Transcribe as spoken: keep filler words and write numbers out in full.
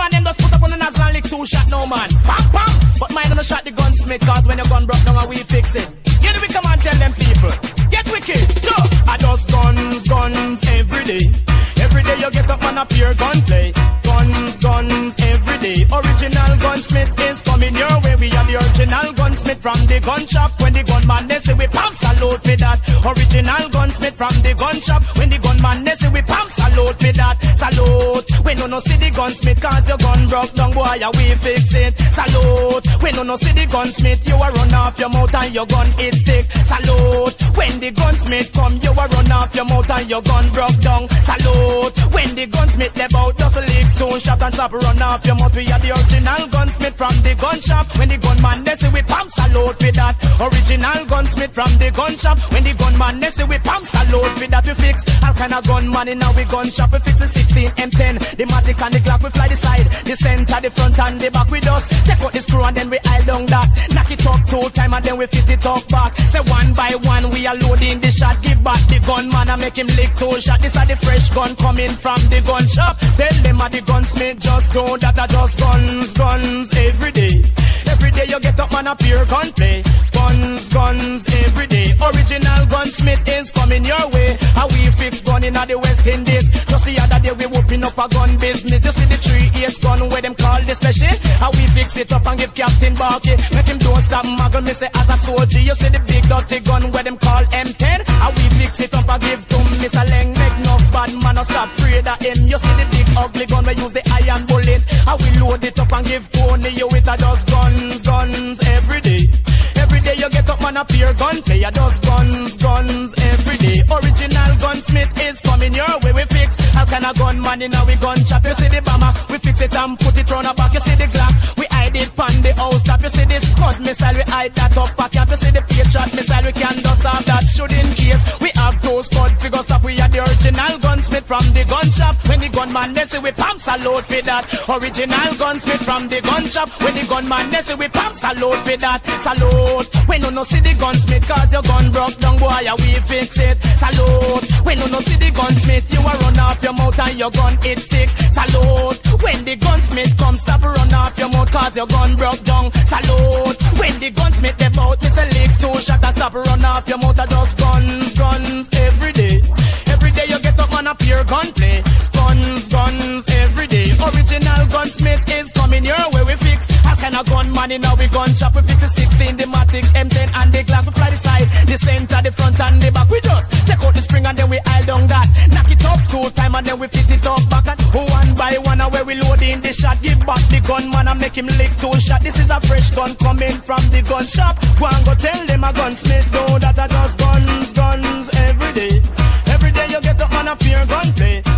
man them just put up on the nozzle and lick two shot, no man. Pam, pam. But mine gonna shot the gunsmith, cause when your gun broke down, we fix it. Get the Wickerman, tell them people. Get wicked. So, I just guns, guns every day. Every day you get up on a pure gunplay. Guns, guns every day. Original gunsmith is coming your way. We are the original gunsmith from the gun shop. When the gunman they say we pump salute for that. Original gunsmith from the gun shop. When the gunman they say we pump salute for that. Salute. We no no see the gunsmith cause your gun broke down, boy, yeah, we fix it. Salute. We no no see the gunsmith, you a run off your mouth and your gun it stick. Salute. When the gunsmith come, you a run off your mouth and your gun broke down. Salute. When the gunsmith left out, just lick two shot and stop run off your mouth. We are the original gunsmith from the gun shop. When the gunman they say we pump salute with that. Original gunsmith from the gun shop. When the gunman they say we pump salute with that. We fix all kind of gunman in our gun shop. We fix the sixteen M ten, the matic and the Glock. We fly the side, the center, the front and the back. We just take out the screw and then we aisle down that. Knock it up two time and then we fit it up back. Say one by one we are loading the shot. Give back the gunman and make him lick two shot. This are the fresh gun coming from the gun shop. Tell them at the gunsmith just go that are just guns, guns every day. Every day you get up man a pure gunplay. Guns, guns every day. Original gunsmith is coming your way. How we fix gun in the West Indies. Just the other day we open up a gun business. You see the three eight gun where them call the special. How we fix it up and give Captain Barkey. Make him don't stop muggle me say as a soldier. You see the big dirty gun where them call M ten. How we fix it up and give to Mister Leng. Make no bad man or stop afraid of him. You see the big ugly gun we use the iron bullet. How we load it up and give Tony you with a just guns, guns every day. Every day you get up man a pure gunplay. You just guns, guns every day. Original gunsmith is coming your way. We fix all kind of gunman in our gun shop. You see the bomber, we fix it and put it round our back. You see the Glock, we hide it pan the house top. You see the Scud missile, we hide that up back. You see the Patriot missile, we can dust off that. Should in case we have those Scud figures stop. We are the original gunsmith from the gun shop. When the gunman they say we pump salute with that. Original gunsmith from the gun shop. When the gunman they say we pump salute with that. Salute. We no no see the gunsmith cause your gun broke down, boy, yeah, we fix it. Salute. We no no see the gunsmith, you a run off your mouth and your gun it stick. Salute. When the gunsmith come, stop run off your mouth cause your gun broke down. Salute. When the gunsmith they bout, me say lick two shot and stop run off your mouth and just guns, guns every day. Every day you get up man a pure gunplay. Guns, guns every day. Original gunsmith is coming your way. We fix all kind of gunman in our gun shop. We fix the sixteen, the matic, M ten and the Glock. We fly the side, the center, the front and the back. We just take out the spring and then we aisle down that. Knock it up two time and then we fit it up back. And one by one and where we load in the shot. Give back the gunman and make him lick two shot. This is a fresh gun coming from the gun shop. Go and go tell them a gunsmith know that I just guns, guns every day. Every day you get up on a pure gunplay.